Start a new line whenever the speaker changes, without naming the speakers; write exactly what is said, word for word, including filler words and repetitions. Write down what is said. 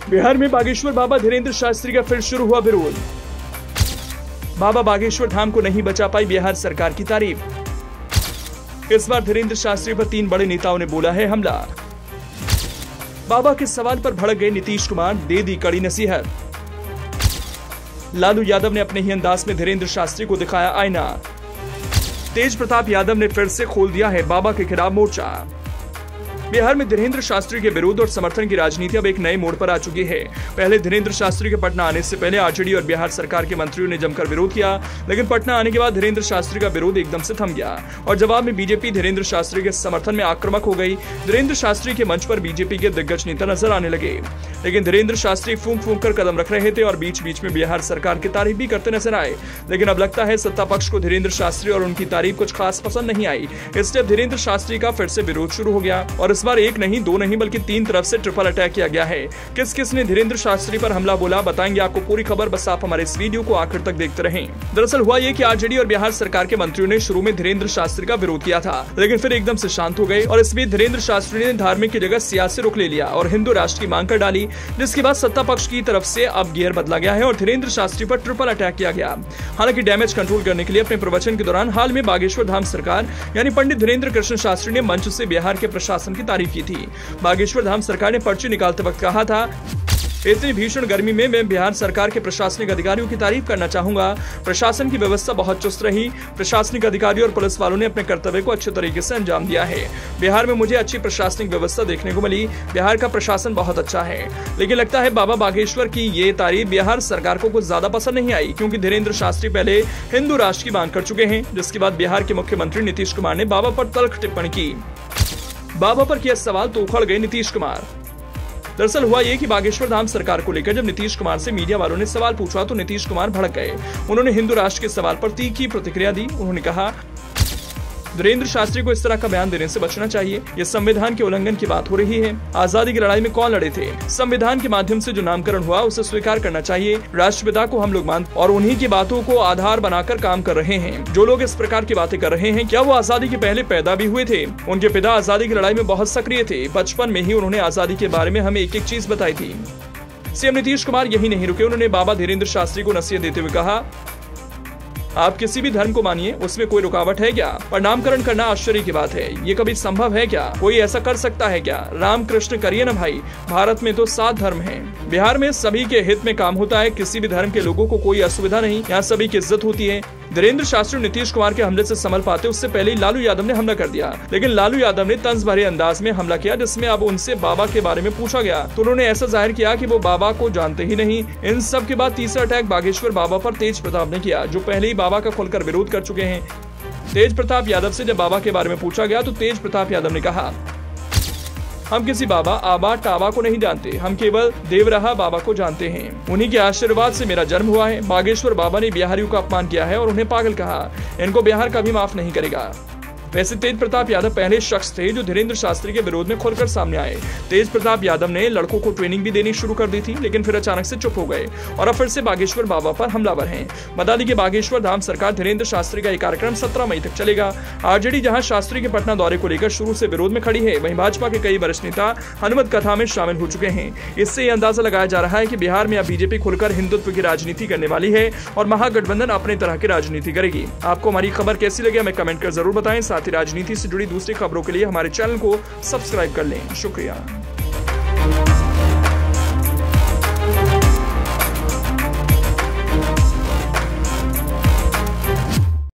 बिहार में बागेश्वर बाबा धीरेन्द्र शास्त्री का फिर शुरू हुआ विरोध। बाबा बागेश्वर धाम को नहीं बचा पाई बिहार सरकार की तारीफ। इस बार धीरेन्द्र शास्त्री पर तीन बड़े नेताओं ने बोला है हमला। बाबा के सवाल पर भड़क गए नीतीश कुमार, दे दी कड़ी नसीहत। लालू यादव ने अपने ही अंदाज में धीरेन्द्र शास्त्री को दिखाया आईना। तेज प्रताप यादव ने फिर से खोल दिया है बाबा के खिलाफ मोर्चा। बिहार में धीरेन्द्र शास्त्री के विरोध और समर्थन की राजनीति अब एक नए मोड़ पर आ चुकी है। पहले धीरेन्द्र शास्त्री के पटना आने से पहले आरजेडी और बिहार सरकार के मंत्रियों ने जमकर विरोध किया, लेकिन पटना आने के बाद धीरेन्द्र शास्त्री का विरोध एकदम से थम गया और जवाब में बीजेपी धीरेन्द्र शास्त्री के समर्थन में आक्रामक हो गई। धीरेन्द्र शास्त्री के मंच पर बीजेपी के दिग्गज नेता नजर आने लगे, लेकिन धीरेन्द्र शास्त्री फूंक फूंक कर कदम रख रहे थे और बीच बीच में बिहार सरकार की तारीफ भी करते नजर आए। लेकिन अब लगता है सत्ता पक्ष को धीरेन्द्र शास्त्री और उनकी तारीफ कुछ खास पसंद नहीं आई, इसलिए अब धीरेन्द्र शास्त्री का फिर से विरोध शुरू हो गया और इस बार एक नहीं दो नहीं बल्कि तीन तरफ से ट्रिपल अटैक किया गया है। किस किस ने धीरेन्द्र शास्त्री पर हमला बोला, बताएंगे आपको पूरी खबर, बस आप हमारे इस वीडियो को आखिर तक देखते रहें। दरअसल हुआ ये कि आरजेडी और बिहार सरकार के मंत्रियों ने शुरू में धीरेन्द्र शास्त्री का विरोध किया था, लेकिन फिर एकदम से शांत हो गए और इस बीच धीरेन्द्र शास्त्री ने धार्मिक की जगह सियासी रुख ले लिया और हिंदू राष्ट्र की मांग कर डाली, जिसके बाद सत्ता पक्ष की तरफ से अब गियर बदला गया है और धीरेन्द्र शास्त्री पर ट्रिपल अटैक किया गया। हालांकि डैमेज कंट्रोल करने के लिए अपने प्रवचन के दौरान हाल में बागेश्वर धाम सरकार यानी पंडित धीरेन्द्र कृष्ण शास्त्री ने मंच से बिहार के प्रशासन की तारीफ की थी। बागेश्वर धाम सरकार ने पर्ची निकालते वक्त कहा था, इतनी भीषण गर्मी में मैं बिहार सरकार के प्रशासनिक अधिकारियों की तारीफ करना चाहूंगा। प्रशासन की व्यवस्था बहुत चुस्त रही। प्रशासनिक अधिकारियों और पुलिस वालों ने अपने कर्तव्य को अच्छे तरीके से अंजाम दिया है। बिहार में मुझे अच्छी प्रशासनिक व्यवस्था देखने को मिली। बिहार का प्रशासन बहुत अच्छा है। लेकिन लगता है बाबा बागेश्वर की ये तारीफ बिहार सरकार को कुछ ज्यादा पसंद नहीं आई, क्योंकि धीरेन्द्र शास्त्री पहले हिंदू राष्ट्र की मांग कर चुके हैं, जिसके बाद बिहार के मुख्यमंत्री नीतीश कुमार ने बाबा पर तल्ख टिप्पणी की। बाबा पर किया सवाल तो उखड़ गए नीतीश कुमार। दरअसल हुआ ये कि बागेश्वर धाम सरकार को लेकर जब नीतीश कुमार से मीडिया वालों ने सवाल पूछा तो नीतीश कुमार भड़क गए। उन्होंने हिंदू राष्ट्र के सवाल पर तीखी प्रतिक्रिया दी। उन्होंने कहा, धीरेन्द्र शास्त्री को इस तरह का बयान देने से बचना चाहिए। यह संविधान के उल्लंघन की बात हो रही है। आजादी की लड़ाई में कौन लड़े थे? संविधान के माध्यम से जो नामकरण हुआ उसे स्वीकार करना चाहिए। राष्ट्रपिता को हम लोग मानते और उन्हीं की बातों को आधार बनाकर काम कर रहे हैं। जो लोग इस प्रकार की बातें कर रहे हैं, क्या वो आजादी के पहले पैदा भी हुए थे? उनके पिता आजादी की लड़ाई में बहुत सक्रिय थे। बचपन में ही उन्होंने आजादी के बारे में हमें एक एक चीज बताई थी। सीएम नीतीश कुमार यही नहीं रुके। उन्होंने बाबा धीरेन्द्र शास्त्री को नसीहत देते हुए कहा, आप किसी भी धर्म को मानिए, उसमें कोई रुकावट है क्या? पर नामकरण करना आश्चर्य की बात है। ये कभी संभव है क्या? कोई ऐसा कर सकता है क्या? राम कृष्ण करिए ना भाई। भारत में तो सात धर्म हैं। बिहार में सभी के हित में काम होता है। किसी भी धर्म के लोगों को कोई असुविधा नहीं। यहाँ सभी की इज्जत होती है। धीरेन्द्र शास्त्री नीतीश कुमार के हमले से संभल पाते उससे पहले ही लालू यादव ने हमला कर दिया, लेकिन लालू यादव ने तंज भरे अंदाज में हमला किया, जिसमें अब उनसे बाबा के बारे में पूछा गया तो उन्होंने ऐसा जाहिर किया कि वो बाबा को जानते ही नहीं। इन सब के बाद तीसरा अटैक बागेश्वर बाबा पर तेज प्रताप ने किया, जो पहले ही बाबा का खुलकर विरोध कर चुके हैं। तेज प्रताप यादव से जब बाबा के बारे में पूछा गया तो तेज प्रताप यादव ने कहा, हम किसी बाबा आबा टाबा को नहीं जानते। हम केवल देवराहा बाबा को जानते हैं। उन्हीं के आशीर्वाद से मेरा जन्म हुआ है। बागेश्वर बाबा ने बिहारियों का अपमान किया है और उन्हें पागल कहा। इनको बिहार कभी माफ नहीं करेगा। वैसे तेज प्रताप यादव पहले शख्स थे जो धीरेन्द्र शास्त्री के विरोध में खुलकर सामने आए। तेज प्रताप यादव ने लड़कों को ट्रेनिंग भी देनी शुरू कर दी थी, लेकिन फिर अचानक से चुप हो गए और अब फिर से बागेश्वर बाबा पर हमलावर हैं। बता दें कि बागेश्वर धाम सरकार धीरेन्द्र शास्त्री का यह कार्यक्रम सत्रह मई तक चलेगा। आरजेडी जहां शास्त्री के पटना दौरे को लेकर शुरू से विरोध में खड़ी है, वहीं भाजपा के कई वरिष्ठ नेता हनुमत कथा में शामिल हो चुके हैं। इससे यह अंदाजा लगाया जा रहा है कि बिहार में अब बीजेपी खुलकर हिंदुत्व की राजनीति करने वाली है और महागठबंधन अपने तरह की राजनीति करेगी। आपको हमारी खबर कैसी लगी हमें कमेंट कर जरूर बताएं। साथ ही राजनीति से जुड़ी दूसरी खबरों के लिए हमारे चैनल को सब्सक्राइब कर लें। शुक्रिया।